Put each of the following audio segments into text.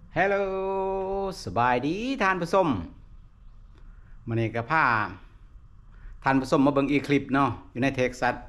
ฮัลโหลสบายดีท่านผู้ชมมื้อนี้ก็พาท่านผู้ชมมาเบิ่งอีคลิปเนาะอยู่ในเท็กซัส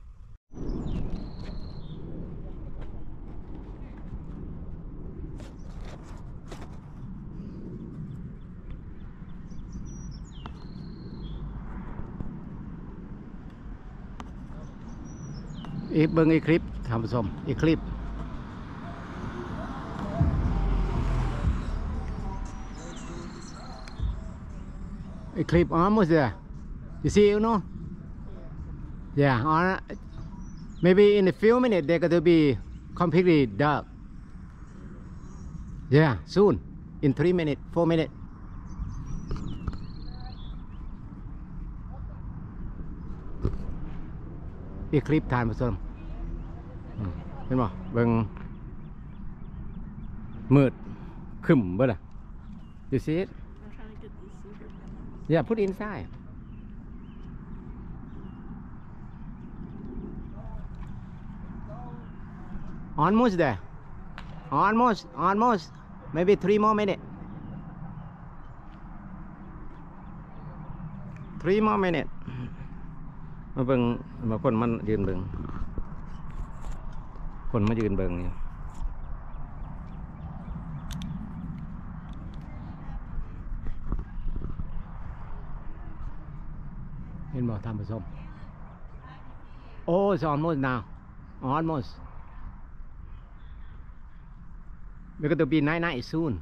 เบิ่งอีคลิปท่านผู้ชมอีคลิปclip almost there. You see, you know? Yeah, maybe in a few minutes they're going to be completely dark. Yeah, soon. In 3 minutes, 4 minutes. อีคลิปทานผู้ชมเห็นบ่เบิ่งมืดคึมเบิ่ล่ะ You see it? Yeah, put it inside. Almost there. Almost. Maybe 3 more minutes. 3 more minutes. มาเบิ่งมาคนมันยืนเบิ่งคนมายืนเบิ่งนี่เห็นบ่ท่านผู้ชม Oh it's almost now almost we're going to be night soon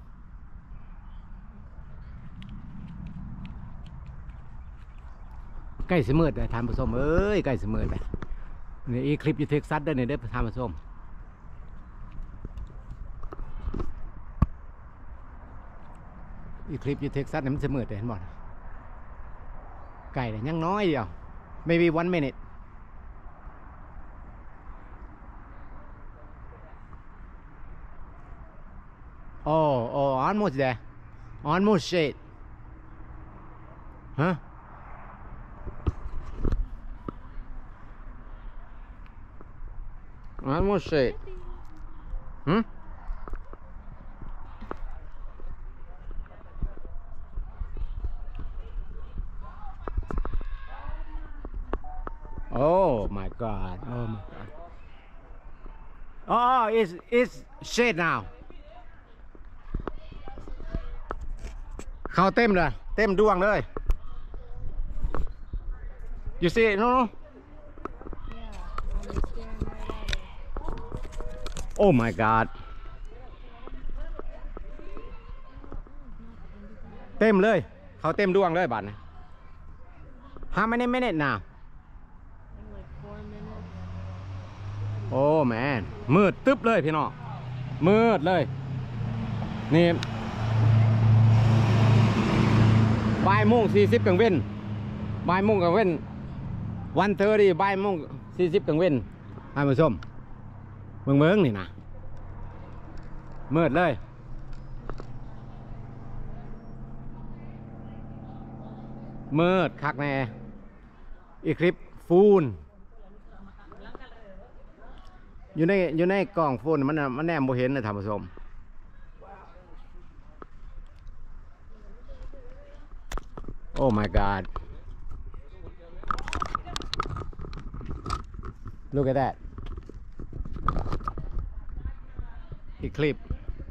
ใกล้สิมืดเลยท่านผู้ชมเอ้ยใกล้สิมืดเลยนี่อีคลิปอยู่เท็กซัสเด้อเนี่ยเด้อท่านผู้ชมอีคลิปอยู่เท็กซัสเนี่ยมันสิมืดเลยเห็นบ่ไก่เนี่ยยังน้อยเดียว maybe 1 minute oh almost there almost shade huh almost shade Oh my God! Oh my God! Oh, it's shade now. เขาเต็มเลยเต็มดวงเลย You see it? No. Oh my God! เต็มเลยเขาเต็มดวงเลยบัดนี้ How many minutes now?โอ้แมนมืดตึ๊บเลยพี่น้องมืดเลยนี่บ่ายโมง40กลางเว้นบ่ายโมงกลางเว้นวันเธอดีบ่ายโมง40กลางเว้นท่านผู้ชมเมืองนี่นะมืดเลยมืดคักแน่อีคลิปฟูลอยู่ในกล่องโฟนมันแนมบ่เห็นนะท่านผู้ชม Oh my God Look at that อีกคลิป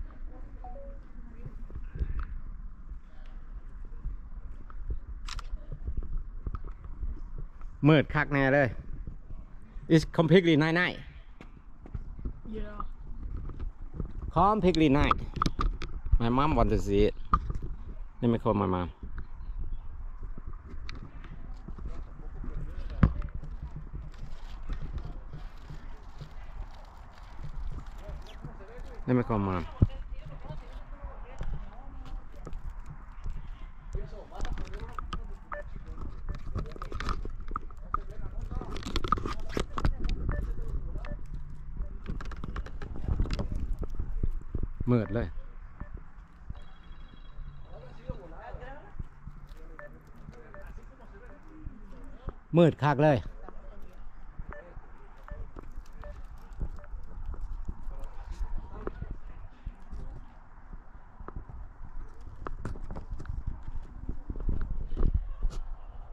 มืดคักแน่เลย It's completely night.Yeah. Completely night. My mom wants to see it. Let me call my mom. Let me call mom.มืดเลยมืดคักเลย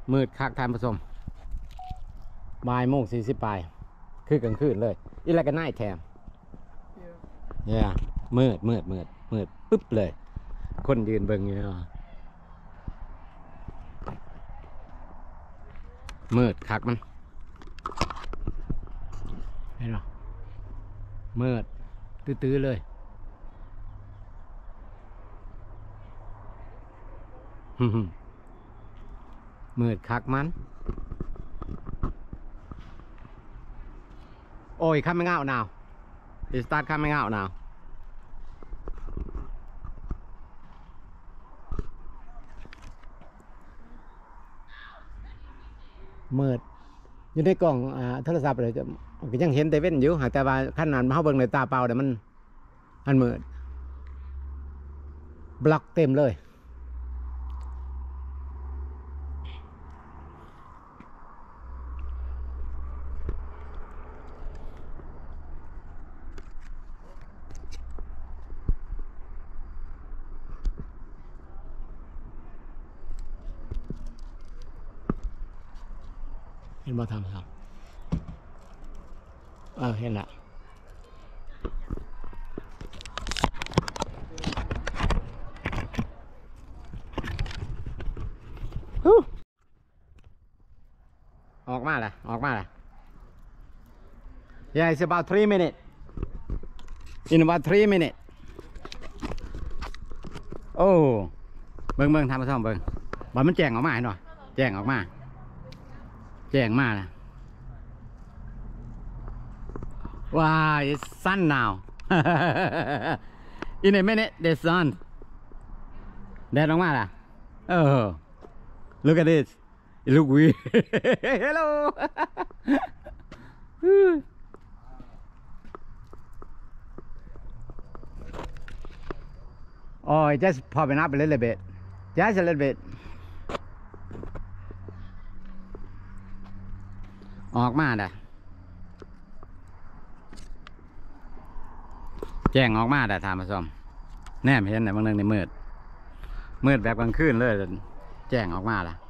มืดคักท่านผู้ชมบ่ายโมง40ปลายคือกลางคืนเลยอีไรกันไนท์แทมเนี่ยมืดปึ๊บเลยคนยืนเบิ่งอยู่มืดคักมันเห็นหรอมืดตื้อๆเลยมืดคักมันโอ้ยcoming out now it start coming out now มืดอยู่ในกล่องโทรศัพท์เลยก็ยังเห็นแต่เว้นอยู่แต่ว่าขนาดเขาเบิ่งในตาเปล่าแต่มันมืดบล็อกเต็มเลยเห็นบ่ทำครับเห็นละออกมาละYeah, it's about 3 minutes. In about 3 minutes. โอ้เบิ่งทำมาซ่อมเบิ่งบอลมันแจ้งออกมาหน่อยแจ้งออกมานะว้า it's sun now in a minute the sun แดดออกมาล่ะlook at this it look weird hello oh it just popping up a little bit just a little bit ออกมาด่ะแจ้งออกมาด่ะทานผู้ชมแน่ไม่เห็นไหนบางเรื่องในมืดแบบกลางคืนเลยแจ้งออกมาล่ะ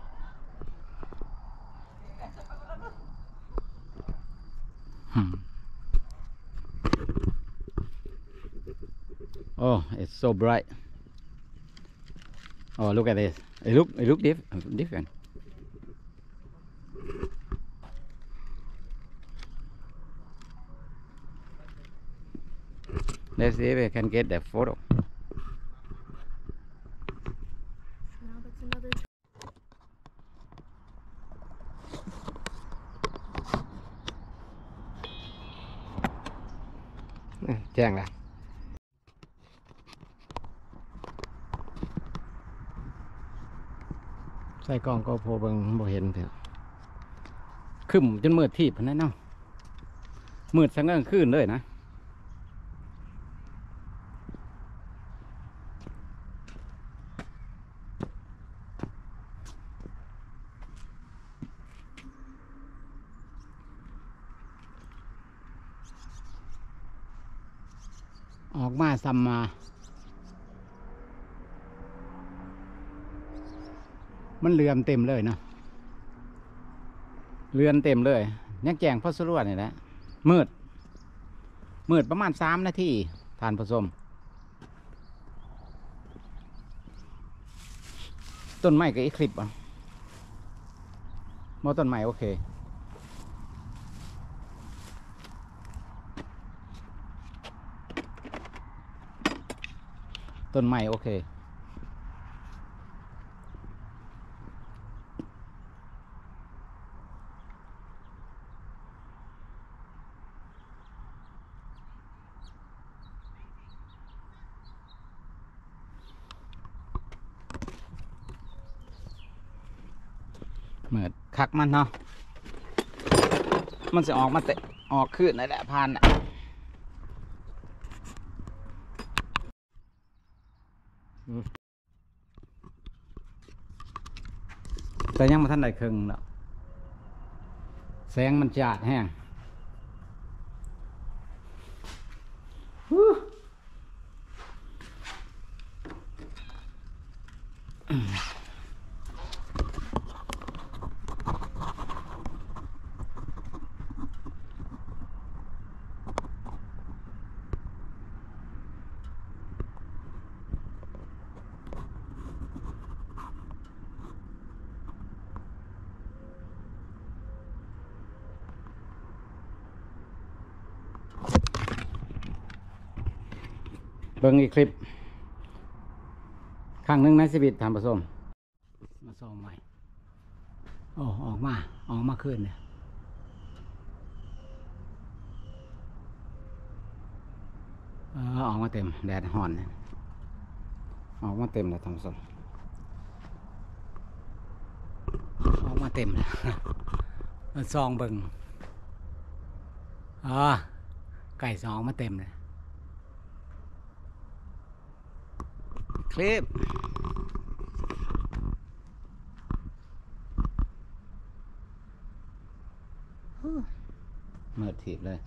Oh, it's so bright. Oh, look at this. It look different. Let's see if we can get the photo. Now that's another. Chàng làใส่กล้องก็พอเบิ่งบ่เห็นเถอะขึ้นจนมืดทีบนั่นเนาะมืดสังเกตขึ้นเลยนะออกมาซ้ำมามันเรือนเต็มเลยนะเรือนเต็มเลยยังแจงพอสรวดนี่แหละมืดประมาณ3 นาทีทานผสมต้นไม้กับอีคลิปอ่ะมอต้นไม้โอเคต้นไม้โอเคเหมือนคักมันเนาะมันจะออกมาเตะออกขึ้นนั่นแหละพานน่ะแต่ยังมาท่านใดครึ่งเนาะแสงมันจ้าแห้งบิ่งอีกคลิปครั้งหนึ่งในชีวิตท่านผู้ชมมาส่องใหม่โอ้ออกมาขึ้นเนี่ยออกมาเต็มแดดห่อนเนี่ยออกมาเต็มเลยท่านผู้ชมออกมาเต็มเลยมันซองเบิ่งไก่ซองมาเต็มเลยคลิปเมื่อถีบเลย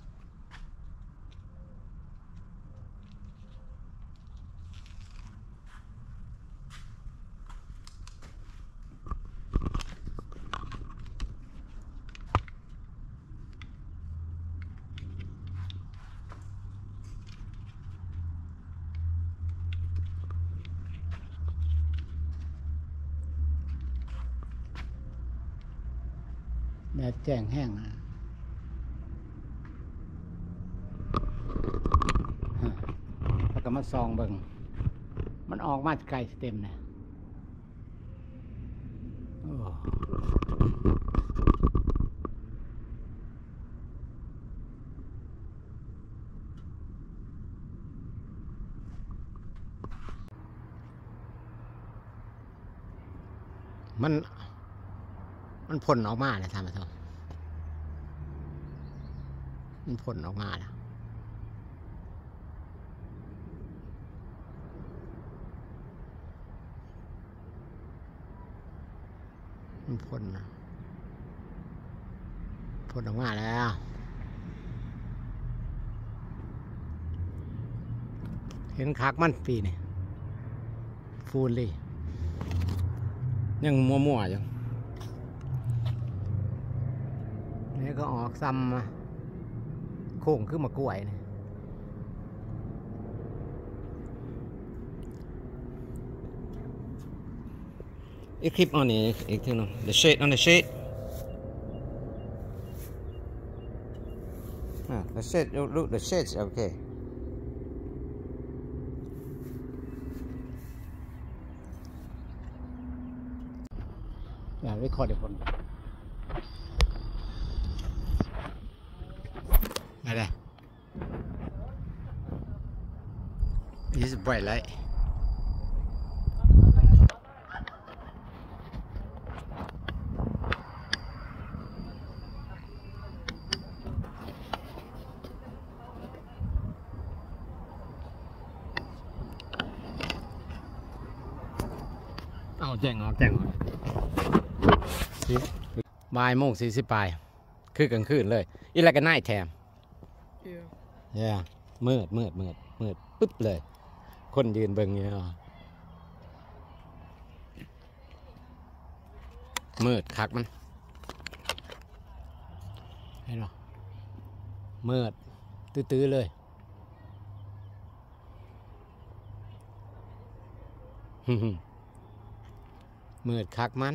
แดดแจ้งแห้งแล้วก็มาซองเบิ่งมันออกมาไกลเต็มนะมันพ่นออกมาเลยท่านผู้ชมมันพ่นออกมาแล้วมันพ่นออกมาแล้วเห็นคักมันปีนี่ฟูลลี่ยังมัวๆอยู่นี่ก็ออกซ้ำมาโค้งขึ้นมากล้วยนี่อีกคลิปอันนี้อีกทีนึง the shade on the shade the shade look the shades okay record it อะไร This is bright lightเอาแจ้งบ่ายโมง40 ปลายคือกลางคืนเลยอีแล้วก็น่ายแถมมืดปึ๊บเลยคนยืนเบิ่งเนี่ยมืดคักมันเห็นหรอมืดตื้อเลยมืดคักมัน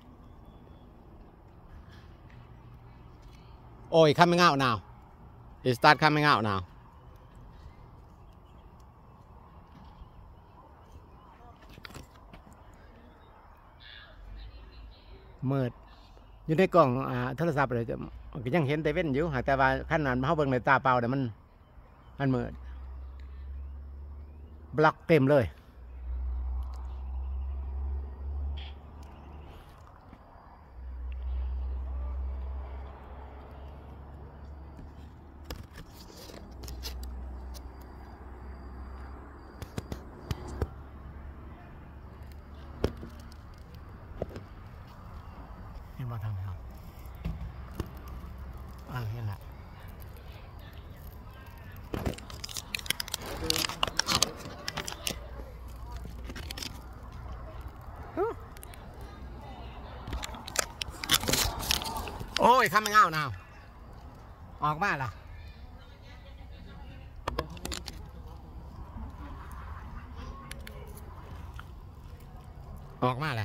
โอ้ย coming out now it start coming out nowมืดอยู่ในกล่องโทรศัพท์เลยก็ยังเห็นแต่เว้นอยู่แต่ว่าขั้นนั้นเขาเบิ่งในตาเปล่าแต่มันมืดบล็อกเต็มเลยมาทำครับเห็นละโอ้ยข้ามไม่เงาหนาวออกมาล่ะออกมาเลย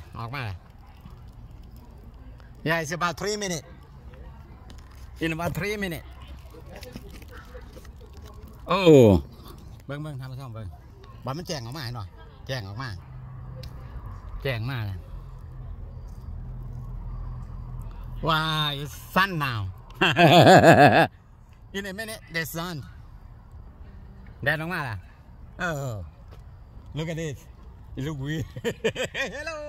Yeah, it's about 3 minutes. In about 3 minutes. Oh. เบิ่งทำมาซ่อมเบิ่งบอลมันแจ้งออกมาหน่อยแจ้งออกมาแจ้งมาเลยว้า it's sun now in a minute the sun แดดออกมาล่ะlook at this it look weird hello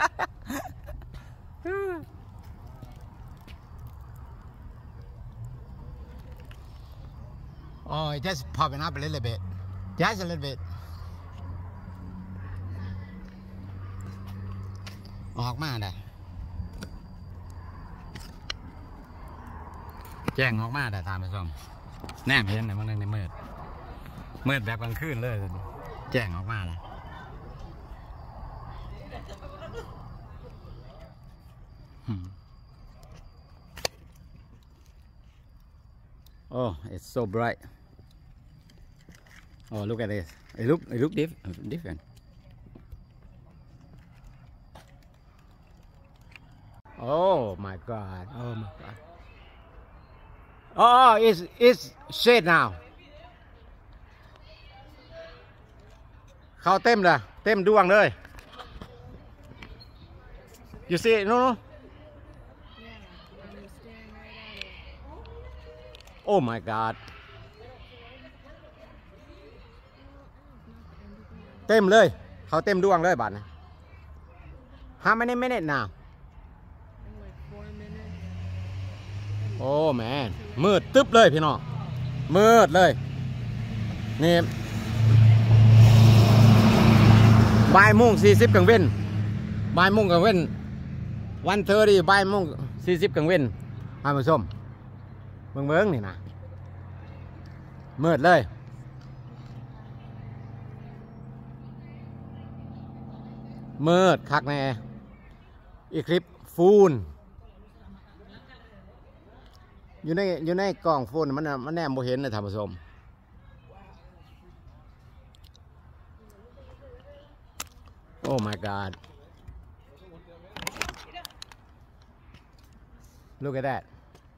oh it just popping up a little bit just a little bit ออกมาได้แจ้งออกมาได้ตามไปส่งแนมเห็นไหมมันในมืดแบบกลางคืนเลยแจ้งออกมาแล้วOh, it's so bright. Oh, look at this. It look different. Oh my God. Oh my God. Oh, it's shade now. เข้าเต็มเลยเต็มดวงเลย You see it? No. Yeah, and you're staring right at it. Oh my God. เต็มเลยเขาเต็มดวงเลยบัดนะ How many minutes now? In like 4 minutes. โอ้แมนมืดตึ๊บเลยพี่น้องมืดเลยนี่บ่ายโมง40กังเว้นบ่ายโมงกังเว้นวันเธอดีบ่ายโมง40กังเว้นท่านผู้ชมเบิ่งนี่นะมืดเลยมืดคักแน่อีคลิปฟูลอยู่ในกล่องโฟนมันแนมบ่เห็นเลยท่านผู้ชม Oh my God Look at that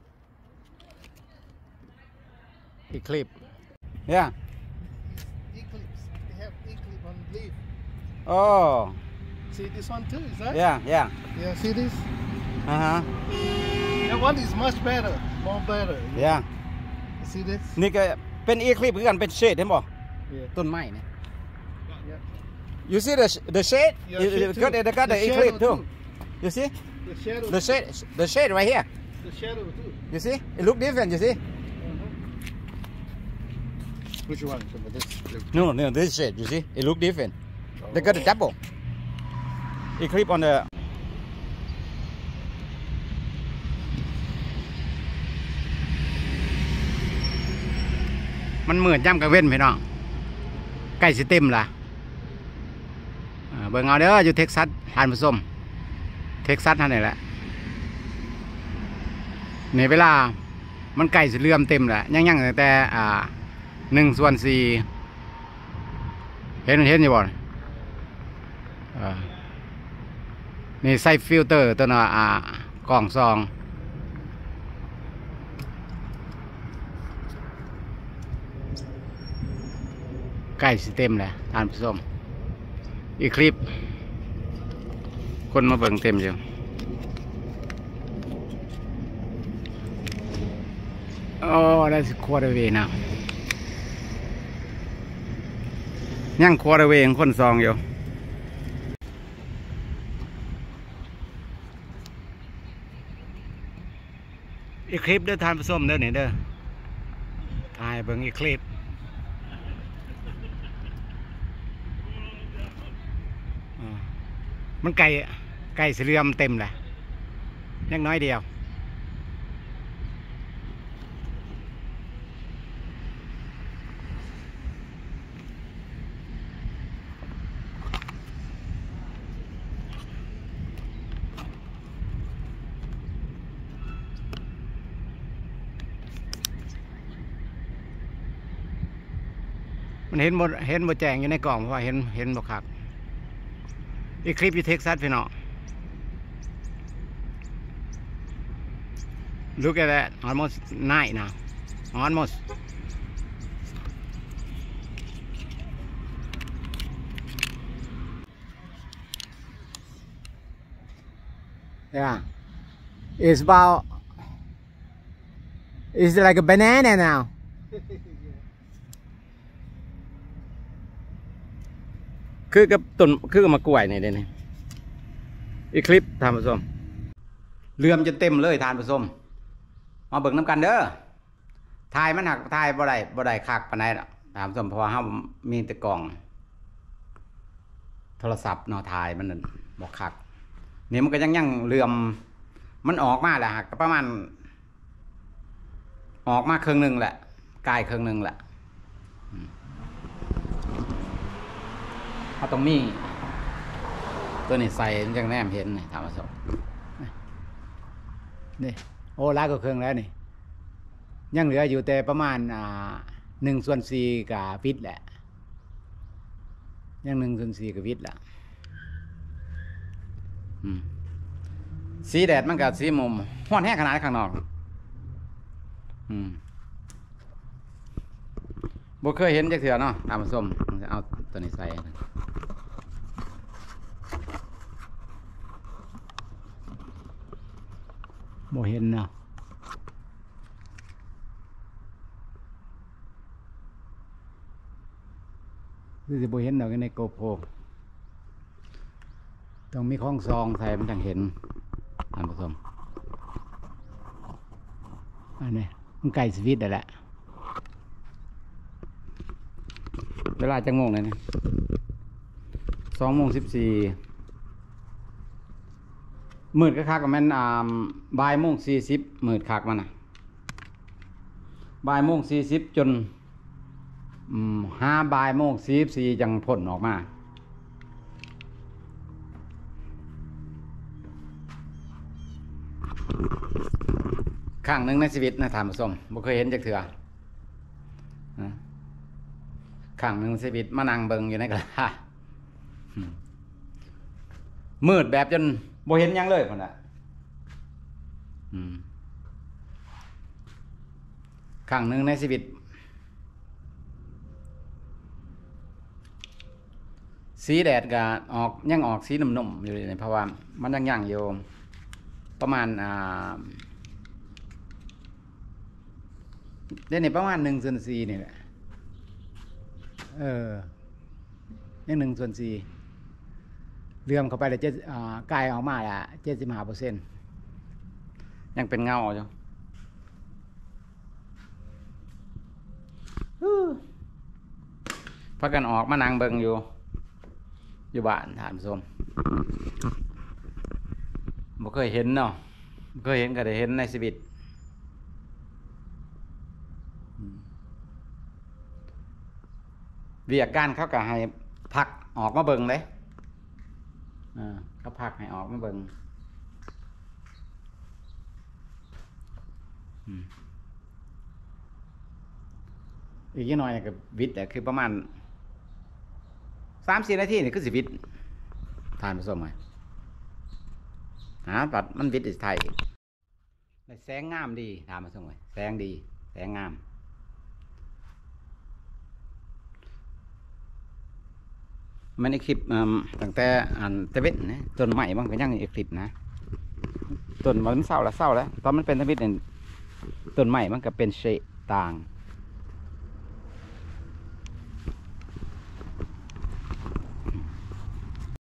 Eclipse Yeah Eclipse. They have Eclipse on leaf. Oh See this one too, is that? Yeah Yeah, see this? That one is much better, more better. Yeah You see this? นี่ก็เป็น Eclipse คือกันเป็น shade เห็นบ่ Yeah. ต้นไม้เนี่ย Yeah. You see the shade Yeah, You shade got too. the The eclipse shadow too too. You see The shadow. the shade right here The shadow too. You see it look different you see Which one? This. No this shade you see it look different They got the double Eclipse on theมันเหมือนย่ำกระเว้นพี่น้องใกล้สิเต็มละเบิ่งเอาเด้ออยู่เท็กซัสทานผสมเท็กซัสท่านนี่แหละในเวลามันใกล้สิเลื่อมเต็มแหละยังแต่1/4เห็นอยู่บ่นี่ใส่ฟิลเตอร์ตัวน่ะกล่องซองใกล้สิเต็มแล้วท่านผู้ชมอีกคลิปคนมาเบิ่งเต็มอยู่โอ้ได้สิควอร์เวย์นะยังควอร์เวย์คนซองอยู่อีกคลิปเด้อท่านผู้ชมเด้อเนี่ยเด้อถ่ายเบิ่งอีกคลิปมันไก่เสื่อมเต็มแหละยังน้อยเดียวมันเห็นหมดแจงอยู่ในกล่องเพราะว่าเห็นหมดครับอีกคลิปอยู่เท็กซัสพี่น้อง Look at that almost night now almost Yeah. It's about. It's like a banana now.คือกับต้นคือกับมะกล้วยนี่เด้นี่อีคลิปท่านผู้ชมเลื่อมจนเต็มเลยท่านผู้ชมมาเบิ่งน้ำกันเด้อถ่ายมันหักถ่ายบ่ได้คักปานใดดอกท่านผู้ชมเพราะว่าเฮามีแต่กล้องโทรศัพท์เนาะถ่ายมันนั่นบ่คักนี่มันก็ยังเลื่อมมันออกมาแหละก็ประมาณออกมาครึ่งนึงแหละกายครึ่งนึงแหละเขาต้องมีตัวนี้ใส่ยังแนมเห็นนี่ทำมาสดนี่โอ้ร้ายก็เครื่องแล้วนี่ยังเหลืออยู่แต่ประมาณ1/4กับวิทย์แหละยัง1/4กับวิทย์แหละสีแดดมันกับสีมุมห้อนแห้งขนาดข้างนอกบ่เคยเห็นจักเถื่อเนาะตามส้มจะเอาตัวนี้ใส่บ่เห็นเนาะคือสิบ่เห็นดอกในโกโปรต้องมีของซองใส่มันจังเห็นตามส้มอันนี้มันไก่สวิตได้แหละเวลาจะงงเลยนะ2:14มืดก็คักกับแม่น13:40มืดคักมันนะ13:40จน5:44จังพ่นออกมาครั้งหนึ่งในชีวิตนะท่านผู้ชมบ่เคยเห็นจักเถื่อครั้งหนึ่งในชีวิตมานั่งเบิ่งอยู่ในกระดาษมืดแบบจนบ่เห็นยังเลยคนน่ะครั้งหนึ่งในชีวิตสีแดดก็ออกยังออกสีนุ่มๆอยู่เลยเพราะว่ามันยังอยู่ประมาณเดี๋ยวนี้ประมาณ1/4นี่แหละยัง1/4เลื่อมเข้าไปแล้วกายออกมาละ75%ยังเป็นเงาอยู่พักกันออกมานั่งเบิ่งอยู่บ้านท่านผู้ชมบ่เคยเห็นเนาะบ่เคยเห็นก็ได้เห็นในชีวิตเวียกการเขาก็ให้พักออกมาเบิ่งเลยเขาพักให้ออกมาเบิ่งอีกนิดหน่อยกับวิทย์คือประมาณ3-4 นาทีนี่คือสิวิทย์ทานผสมไหมปัดมันวิทย์ไทยแสงงามดีทานผสมไหมแสงดีแสงงามมันในคลิปตั้งแต่ตะเวนนะต้นใหม่บางก็ยังในคลิปนะต้นมันเศร้าแล้วตอนมันเป็นตะเวนต้นใหม่มันก็เป็นเชต่าง